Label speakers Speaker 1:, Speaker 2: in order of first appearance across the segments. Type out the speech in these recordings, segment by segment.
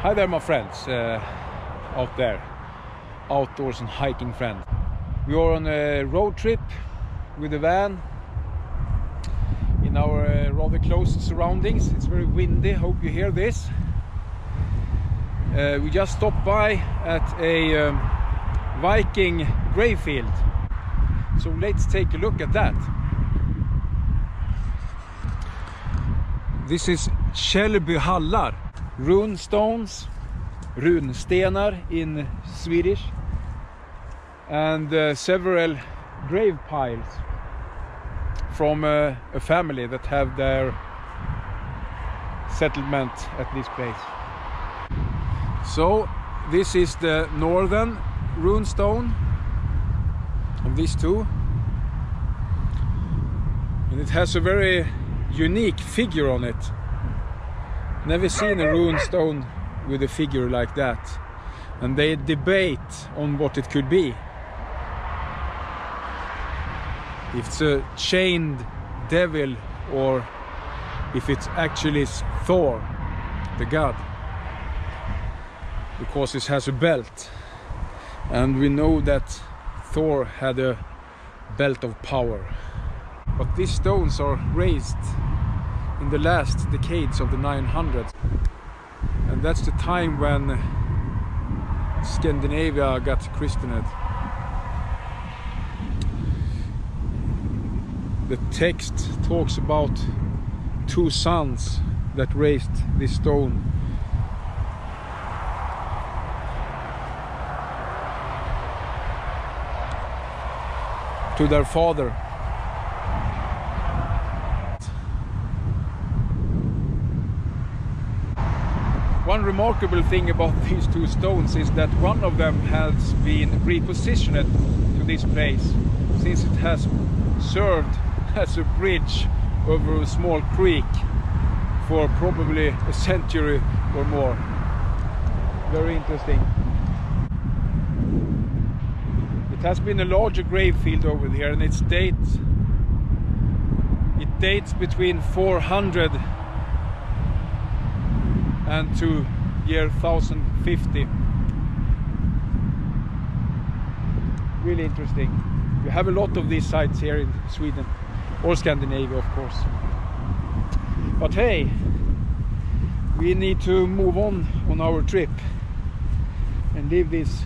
Speaker 1: Hi there, my friends out there, outdoors and hiking friends. We are on a road trip with a van in our rather close surroundings. It's very windy, hope you hear this. We just stopped by at a Viking grave field, so let's take a look at that. This is Källby hallar, rune stones, runstenar in Swedish, and several grave piles from a family that have their settlement at this place. So this is the northern rune stone of these two, and it has a very unique figure on it. Never seen a rune stone with a figure like that, and they debate on what it could be. If it's a chained devil or if it's actually Thor, the god, because it has a belt, and we know that Thor had a belt of power. But these stones are raised in the last decades of the 900s, and that's the time when Scandinavia got christened. The text talks about two sons that raised this stone. To their father. One remarkable thing about these two stones is that one of them has been repositioned to this place, since it has served as a bridge over a small creek for probably a century or more. Very interesting. It has been a larger grave field over here, and it dates between 400 and to year 1050. Really interesting. We have a lot of these sites here in Sweden, or Scandinavia of course. But hey, we need to move on our trip and leave this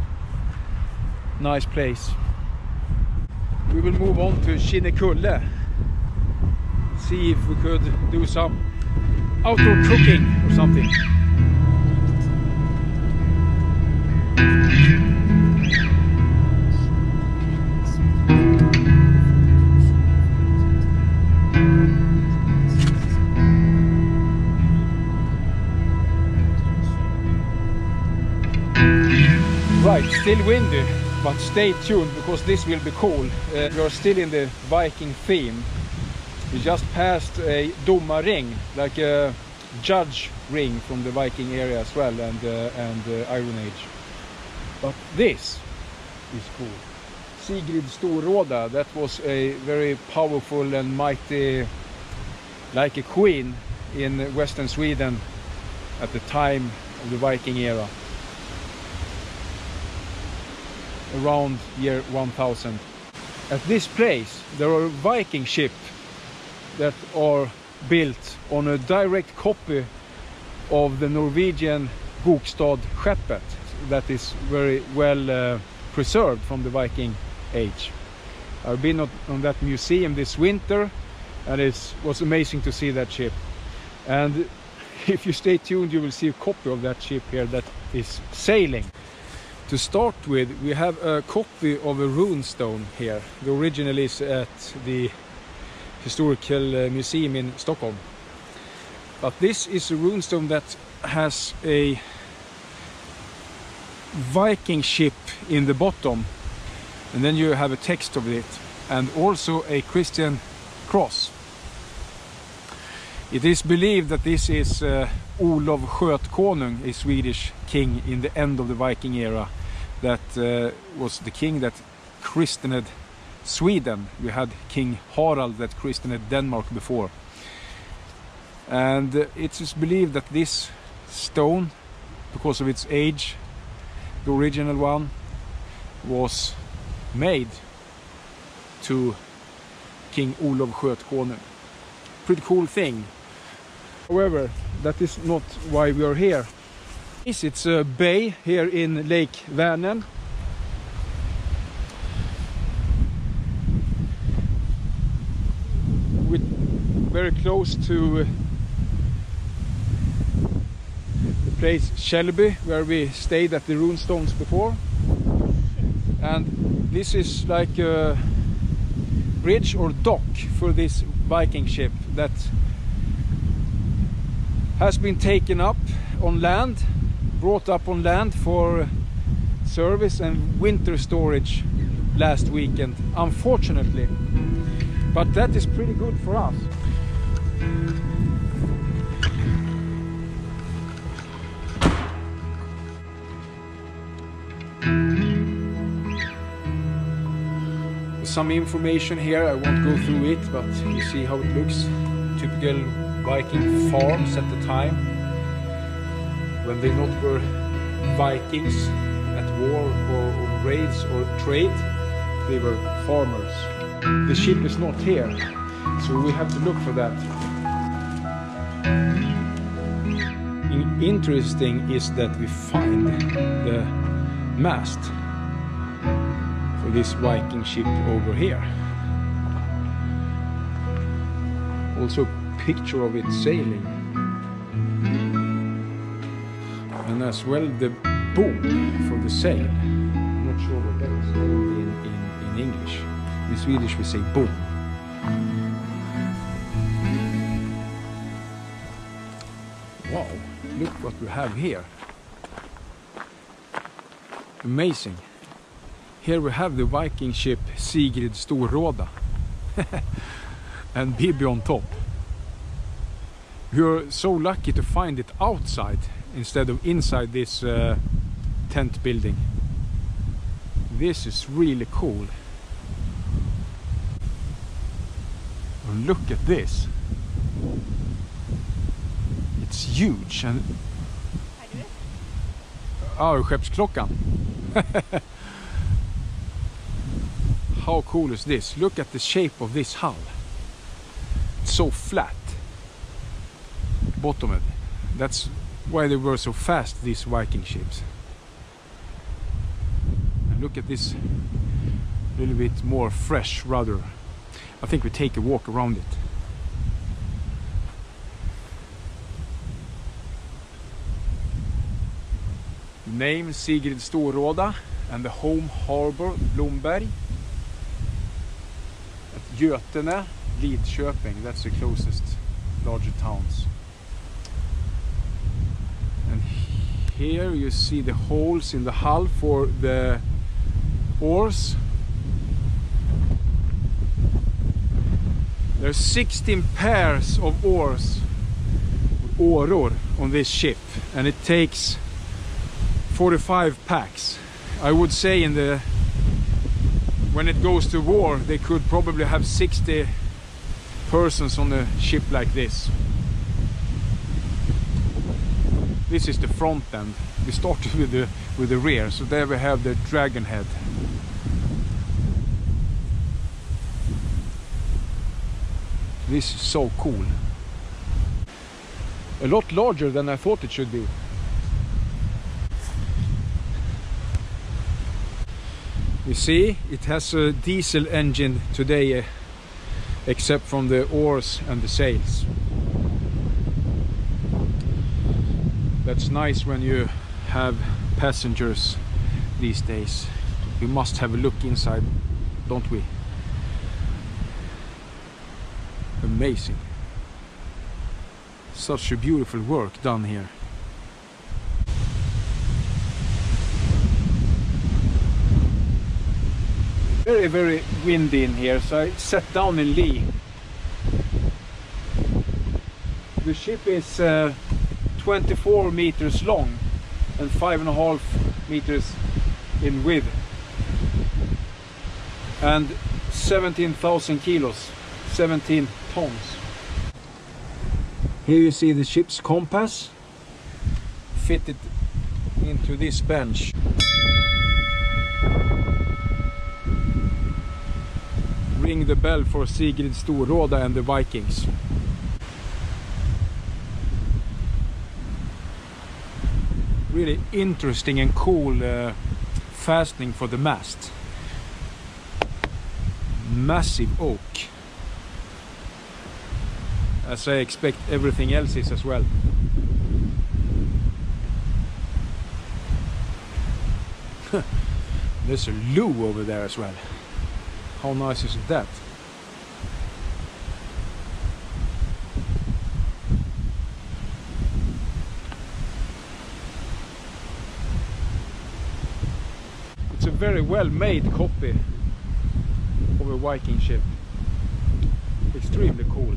Speaker 1: nice place. We will move on to Kinnekulle, see if we could do some outdoor cooking or something. Right, still windy, but stay tuned because this will be cool. We are still in the Viking theme. We just passed a domarring, like a judge ring from the Viking area as well, and Iron Age. But this is cool. Sigrid Storråda, that was a very powerful and mighty, like a queen in western Sweden at the time of the Viking era, around year 1000. At this place there are Viking ships that are built on a direct copy of the Norwegian Bokstadskeppet that is very well preserved from the Viking age. I've been on that museum this winter, and it was amazing to see that ship. And if you stay tuned, you will see a copy of that ship here that is sailing. To start with, we have a copy of a rune stone here. The original is at the Historical Museum in Stockholm. But this is a runestone that has a Viking ship in the bottom, and then you have a text of it, and also a Christian cross. It is believed that this is Olof Skötkonung, a Swedish king in the end of the Viking era, that was the king that christened Sweden. We had King Harald that christened Denmark before. And it is believed that this stone because of its age. The original one was made to King Olof Skötkonung. Pretty cool thing. However, that is not why we are here. It's a bay here in Lake Vänern. We're very close to the place Shelby, where we stayed at the Runestones before. And this is like a bridge or dock for this Viking ship that has been taken up on land, brought up on land for service and winter storage last weekend, unfortunately. But that is pretty good for us. Some information here, I won't go through it, but you see how it looks. Typical Viking farms at the time, when they not were Vikings at war or on raids or trade, they were farmers. The ship is not here, so we have to look for that. Interesting is that we find the mast for this Viking ship over here. Also a picture of it sailing. And as well the boom for the sail. I'm not sure what that is in English. In Swedish we say boom. Wow, look what we have here. Amazing. Here we have the Viking ship Sigrid Storråda and Bibi on top. We are so lucky to find it outside instead of inside this tent building. This is really cool. And look at this. It's huge. And skeppsklockan. How cool is this? Look at the shape of this hull. It's so flat. Bottom of it. That's why they were so fast, these Viking ships. And look at this little bit more fresh rudder. I think we take a walk around it. Name Sigrid Storråda and the home harbor Blomberg. At Götene, Lidköping, that's the closest larger towns. And here you see the holes in the hull for the oars. There are 16 pairs of oars, åror, on this ship, and it takes 45 packs. I would say when it goes to war, they could probably have 60 persons on a ship like this. This is the front end. We started with the rear, so there we have the dragon head. This is so cool. A lot larger than I thought it should be. You see, it has a diesel engine today, except from the oars and the sails. That's nice when you have passengers these days. We must have a look inside, don't we? Amazing. Such a beautiful work done here. Very, very windy in here, so I sat down in lee. The ship is 24 meters long and 5.5 meters in width, and 17,000 kilos, 17 tons. Here you see the ship's compass fitted into this bench. Ring the bell for Sigrid Storråda and the Vikings. Really interesting and cool fastening for the mast. Massive oak, as I expect everything else is as well. There's a loo over there as well. How nice is that? It's a very well made copy of a Viking ship. Extremely cool.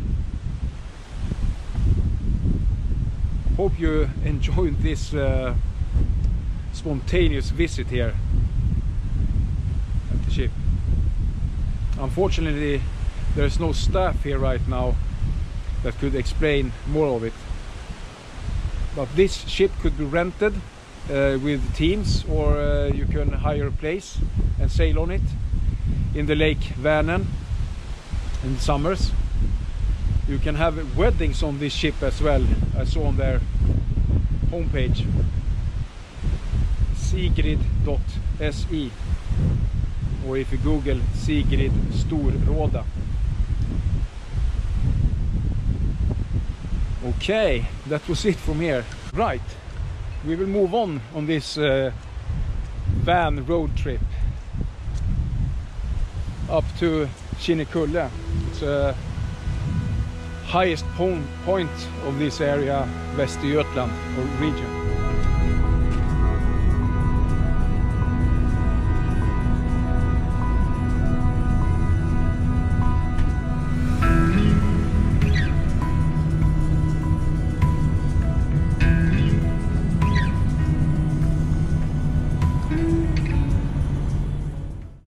Speaker 1: Hope you enjoyed this spontaneous visit here at the ship. Unfortunately, there's no staff here right now that could explain more of it. But this ship could be rented with teams, or you can hire a place and sail on it in the Lake Vänern in the summers. You can have weddings on this ship as well. I saw on their homepage, sigrid.se, or if you Google Sigrid Storråda. Okay, that was it from here. Right, we will move on this van road trip up to Kinnekulle. It's the highest point of this area, Västergötland or region.